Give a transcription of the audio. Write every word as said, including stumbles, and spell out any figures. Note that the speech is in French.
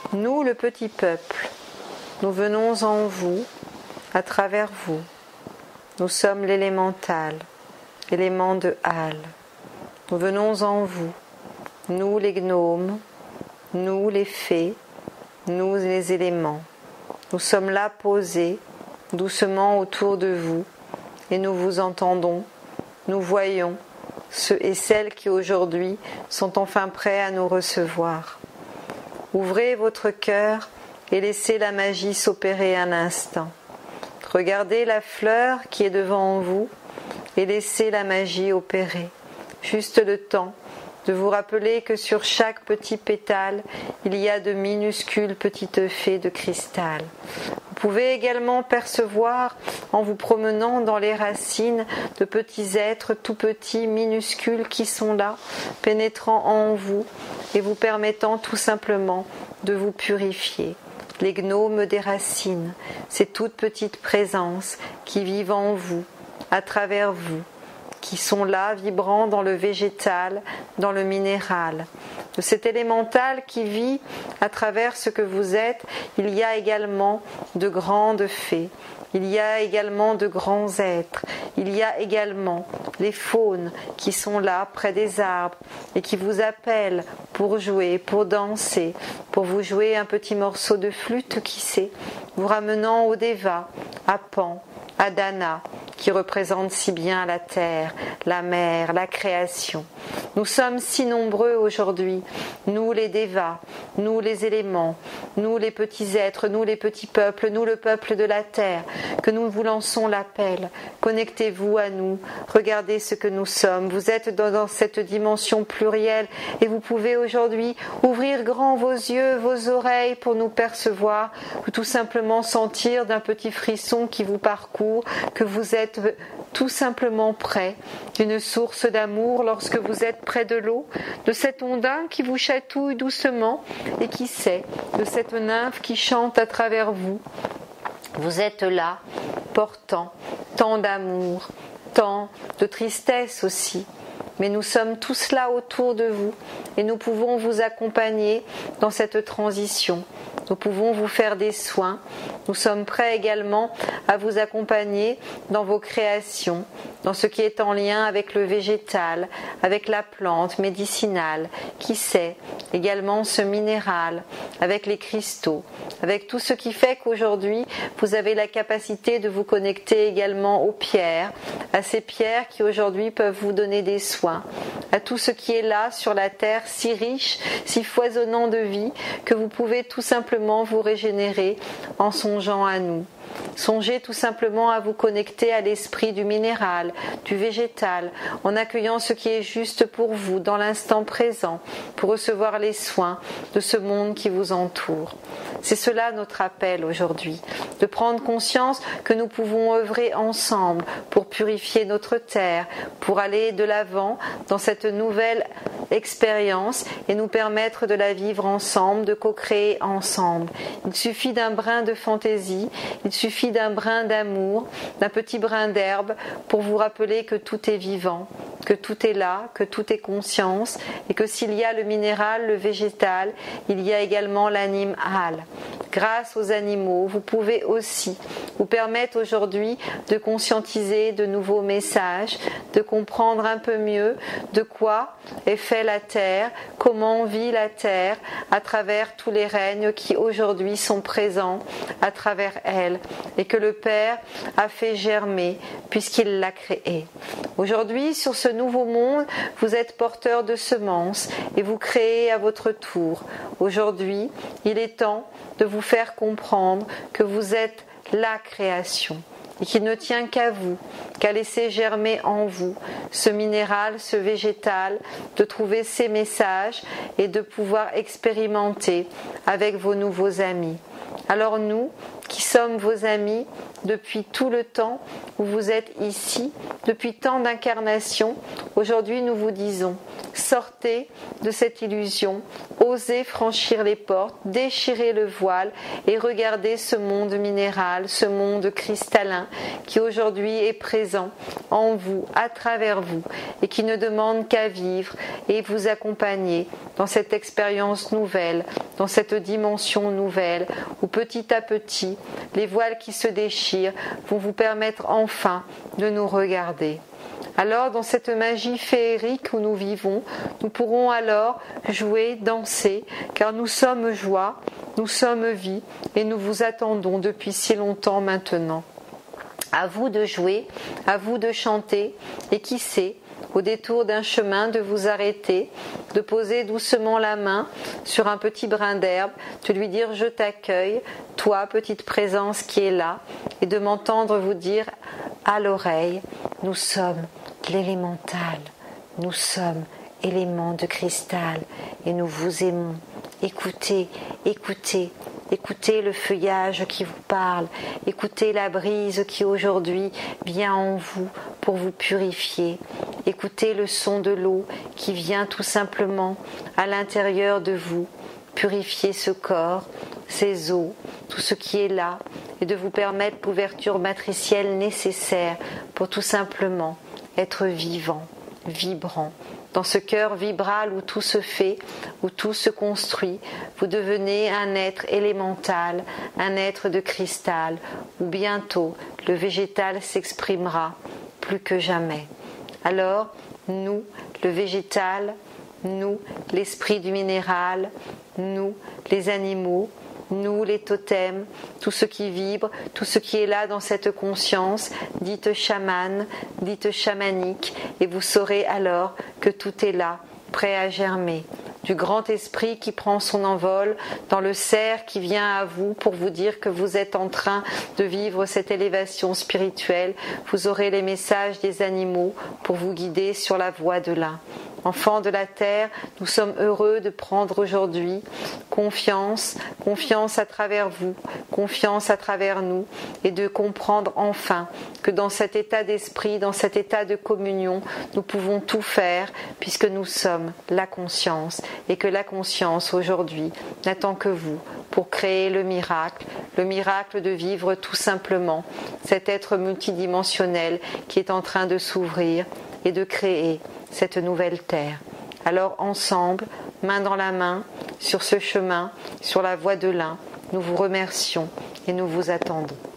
Nous, le petit peuple, nous venons en vous, à travers vous. Nous sommes l'élémental, élément de Hal. Nous venons en vous, nous les gnomes, nous les fées, nous les éléments. Nous sommes là posés, doucement autour de vous, et nous vous entendons, nous voyons ceux et celles qui aujourd'hui sont enfin prêts à nous recevoir. Ouvrez votre cœur et laissez la magie s'opérer un instant. Regardez la fleur qui est devant vous et laissez la magie opérer. Juste le temps de vous rappeler que sur chaque petit pétale, il y a de minuscules petites fées de cristal. Vous pouvez également percevoir, en vous promenant dans les racines, de petits êtres tout petits, minuscules, qui sont là, pénétrant en vous et vous permettant tout simplement de vous purifier. Les gnomes des racines, ces toutes petites présences qui vivent en vous, à travers vous, qui sont là, vibrant dans le végétal, dans le minéral. De cet élémental qui vit à travers ce que vous êtes, il y a également de grandes fées, il y a également de grands êtres, il y a également les faunes qui sont là près des arbres et qui vous appellent pour jouer, pour danser, pour vous jouer un petit morceau de flûte, qui sait, vous ramenant au Déva, à Pan, à Dana, qui représente si bien la terre, la mer, la création. Nous sommes si nombreux aujourd'hui, nous les Dévas, nous les éléments, nous les petits êtres, nous les petits peuples, nous le peuple de la terre, que nous vous lançons l'appel. Connectez-vous à nous, regardez ce que nous sommes. Vous êtes dans, dans cette dimension plurielle et vous pouvez aujourd'hui ouvrir grand vos yeux, vos oreilles pour nous percevoir, ou tout simplement sentir d'un petit frisson qui vous parcourt, que vous êtes tout simplement près d'une source d'amour lorsque vous êtes près de l'eau, de cet ondin qui vous chatouille doucement et qui sait, de cette nymphe qui chante à travers vous. Vous êtes là, portant tant d'amour, tant de tristesse aussi. Mais nous sommes tous là autour de vous et nous pouvons vous accompagner dans cette transition. Nous pouvons vous faire des soins. Nous sommes prêts également à vous accompagner dans vos créations, dans ce qui est en lien avec le végétal, avec la plante médicinale, qui sait, également ce minéral, avec les cristaux, avec tout ce qui fait qu'aujourd'hui vous avez la capacité de vous connecter également aux pierres, à ces pierres qui aujourd'hui peuvent vous donner des soins, à tout ce qui est là sur la terre si riche, si foisonnant de vie, que vous pouvez tout simplement vous régénérer en songeant à nous. Songez tout simplement à vous connecter à l'esprit du minéral, du végétal, en accueillant ce qui est juste pour vous dans l'instant présent, pour recevoir les soins de ce monde qui vous entoure. C'est cela notre appel aujourd'hui, de prendre conscience que nous pouvons œuvrer ensemble pour purifier notre terre, pour aller de l'avant dans cette nouvelle expérience et nous permettre de la vivre ensemble, de co-créer ensemble. Il suffit d'un brin de fantaisie, il suffit d'un brin d'amour, d'un petit brin d'herbe pour vous rappeler que tout est vivant, que tout est là, que tout est conscience et que s'il y a le minéral, le végétal, il y a également l'anime Hal. Grâce aux animaux, vous pouvez aussi vous permettre aujourd'hui de conscientiser de nouveaux messages, de comprendre un peu mieux de quoi est fait la terre, comment vit la terre à travers tous les règnes qui aujourd'hui sont présents à travers elle et que le Père a fait germer puisqu'il l'a créé. Aujourd'hui, sur ce nouveau monde, vous êtes porteur de semences et vous créez à votre tour. Aujourd'hui, il est temps de vous faire comprendre que vous êtes la création et qu'il ne tient qu'à vous, qu'à laisser germer en vous ce minéral, ce végétal, de trouver ces messages et de pouvoir expérimenter avec vos nouveaux amis. Alors nous, qui sommes vos amis depuis tout le temps où vous êtes ici, depuis tant d'incarnations, aujourd'hui nous vous disons, sortez de cette illusion, osez franchir les portes, déchirez le voile et regardez ce monde minéral, ce monde cristallin qui aujourd'hui est présent en vous, à travers vous, et qui ne demande qu'à vivre et vous accompagner dans cette expérience nouvelle, dans cette dimension nouvelle, où petit à petit, les voiles qui se déchirent vont vous permettre enfin de nous regarder. Alors, dans cette magie féerique où nous vivons, nous pourrons alors jouer, danser, car nous sommes joie, nous sommes vie, et nous vous attendons depuis si longtemps maintenant. À vous de jouer, à vous de chanter, et qui sait, au détour d'un chemin, de vous arrêter, de poser doucement la main sur un petit brin d'herbe, de lui dire « je t'accueille, toi, petite présence qui est là », et de m'entendre vous dire à l'oreille « nous sommes l'élémental, nous sommes éléments de cristal et nous vous aimons. Écoutez, écoutez, écoutez le feuillage qui vous parle, écoutez la brise qui aujourd'hui vient en vous pour vous purifier. Écoutez le son de l'eau qui vient tout simplement à l'intérieur de vous, purifier ce corps, ces os, tout ce qui est là, et de vous permettre l'ouverture matricielle nécessaire pour tout simplement être vivant, vibrant. Dans ce cœur vibral où tout se fait, où tout se construit, vous devenez un être élémental, un être de cristal, où bientôt le végétal s'exprimera plus que jamais. Alors, nous, le végétal, nous, l'esprit du minéral, nous, les animaux, nous, les totems, tout ce qui vibre, tout ce qui est là dans cette conscience, dite chamane, dite chamanique, et vous saurez alors que tout est là, prêt à germer. Du grand esprit qui prend son envol, dans le cerf qui vient à vous pour vous dire que vous êtes en train de vivre cette élévation spirituelle, vous aurez les messages des animaux pour vous guider sur la voie de l'un. Enfants de la terre, nous sommes heureux de prendre aujourd'hui confiance, confiance à travers vous, confiance à travers nous, et de comprendre enfin que dans cet état d'esprit, dans cet état de communion, nous pouvons tout faire puisque nous sommes la conscience, et que la conscience aujourd'hui n'attend que vous pour créer le miracle, le miracle de vivre tout simplement cet être multidimensionnel qui est en train de s'ouvrir et de créer cette nouvelle terre. Alors ensemble, main dans la main, sur ce chemin, sur la voie de l'un, nous vous remercions et nous vous attendons.